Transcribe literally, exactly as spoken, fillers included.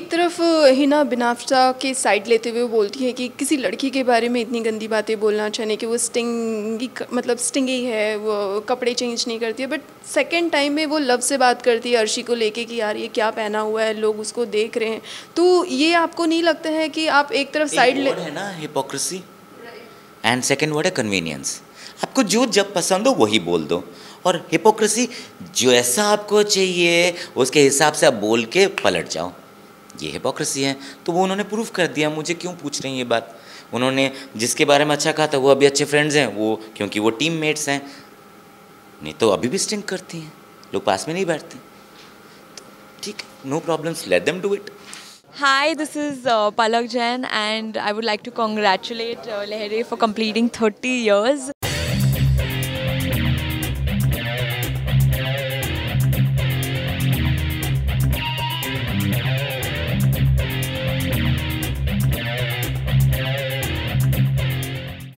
एक तरफ हिना बिनाफ्सा के साइड लेते हुए वो बोलती है कि किसी लड़की के बारे में इतनी गंदी बातें बोलना चाहिए कि वो स्टिंगी मतलब स्टिंगी है, वो कपड़े चेंज नहीं करती है, बट सेकंड टाइम में वो लव से बात करती है अर्शी को लेके कि यार ये क्या पहना हुआ है, लोग उसको देख रहे हैं। तो ये आपको नहीं लगता है कि आप एक तरफ साइड ले है ना, हिपोक्रेसी, एंड सेकेंड वर्ड है कन्वीनियंस। आपको जो जब पसंद हो वही बोल दो, और हिपोक्रेसी जो ऐसा आपको चाहिए उसके हिसाब से आप बोल के पलट जाओ, ये हिपोक्रेसी है। तो वो उन्होंने प्रूफ कर दिया। मुझे क्यों पूछ रही हैं ये बात? उन्होंने जिसके बारे में अच्छा कहा था वो अभी अच्छे फ्रेंड्स हैं, वो क्योंकि वो टीम मेट्स हैं, नहीं तो अभी भी स्टिंग करती हैं, लोग पास में नहीं बैठते। तो ठीक है, no problems, let them do it. Hi, this is uh, Palak Jain, and I would like to congratulate uh, Lehere for completing thirty years.